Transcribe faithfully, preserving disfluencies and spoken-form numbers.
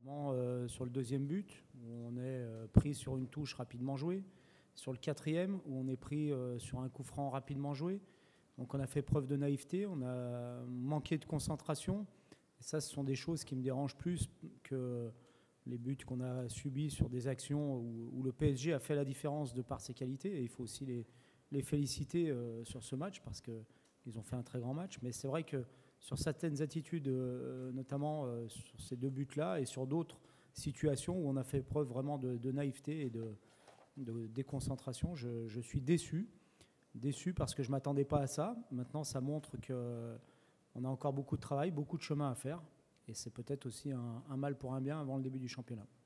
Euh, sur le deuxième but, où on est euh, pris sur une touche rapidement jouée. Sur le quatrième, où on est pris euh, sur un coup franc rapidement joué. Donc on a fait preuve de naïveté, on a manqué de concentration. Et ça, ce sont des choses qui me dérangent plus que les buts qu'on a subis sur des actions où, où le P S G a fait la différence de par ses qualités. Et il faut aussi les, les féliciter euh, sur ce match parce qu'ils ont fait un très grand match. Mais c'est vrai que sur certaines attitudes, euh, notamment euh, sur ces deux buts-là et sur d'autres situations où on a fait preuve vraiment de, de naïveté et de, de déconcentration, je, je suis déçu. Déçu parce que je ne m'attendais pas à ça. Maintenant, ça montre qu'on a encore beaucoup de travail, beaucoup de chemin à faire. Et c'est peut-être aussi un, un mal pour un bien avant le début du championnat.